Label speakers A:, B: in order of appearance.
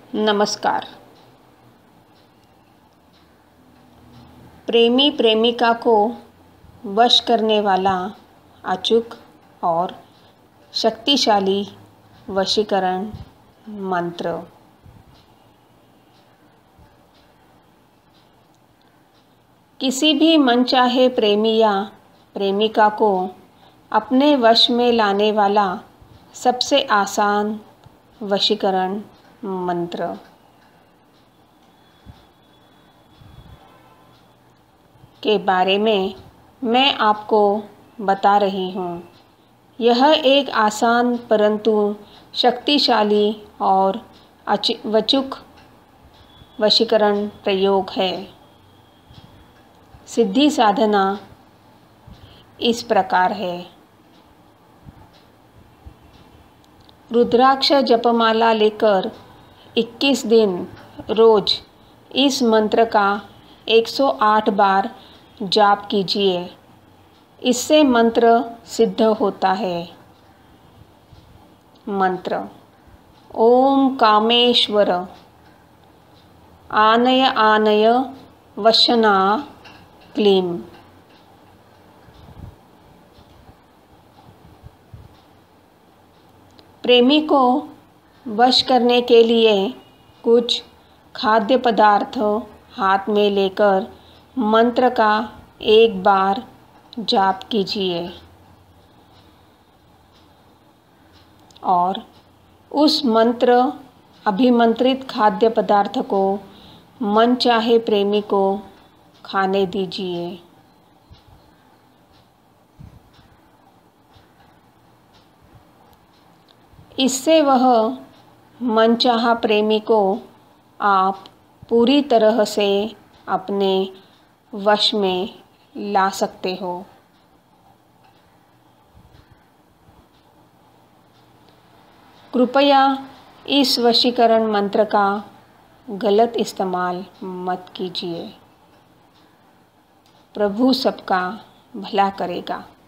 A: नमस्कार। प्रेमी प्रेमिका को वश करने वाला अचूक और शक्तिशाली वशीकरण मंत्र। किसी भी मनचाहे प्रेमी या प्रेमिका को अपने वश में लाने वाला सबसे आसान वशीकरण मंत्र। के बारे में मैं आपको बता रही हूँ। यह एक आसान परंतु शक्तिशाली और अचूक वशीकरण प्रयोग है। सिद्धि साधना इस प्रकार है। रुद्राक्ष जपमाला लेकर 21 दिन रोज इस मंत्र का 108 बार जाप कीजिए। इससे मंत्र सिद्ध होता है। मंत्र: ओम कामेश्वर आनय आनय वशना क्लीं। प्रेमी को वश करने के लिए कुछ खाद्य पदार्थ हाथ में लेकर मंत्र का एक बार जाप कीजिए और उस मंत्र अभिमंत्रित खाद्य पदार्थ को मनचाहे प्रेमी को खाने दीजिए। इससे वह मनचाहा प्रेमी को आप पूरी तरह से अपने वश में ला सकते हो। कृपया इस वशीकरण मंत्र का गलत इस्तेमाल मत कीजिए। प्रभु सबका भला करेगा।